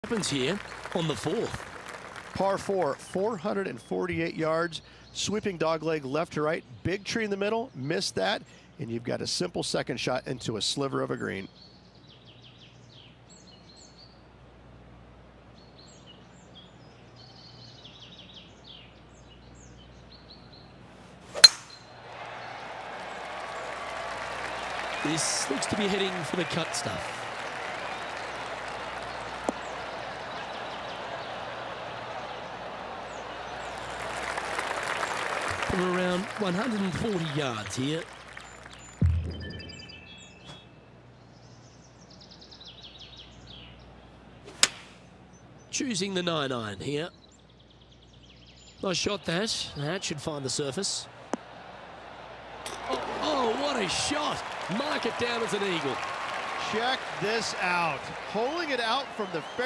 Happens here on the fourth. Par 4, 448 yards, sweeping dogleg left to right, big tree in the middle, missed that, and you've got a simple second shot into a sliver of a green. This looks to be heading for the cut stuff. From around 140 yards here. Choosing the 9-iron here. Nice shot that. That should find the surface. Oh, what a shot. Mark it down as an eagle. Check this out. Holding it out from the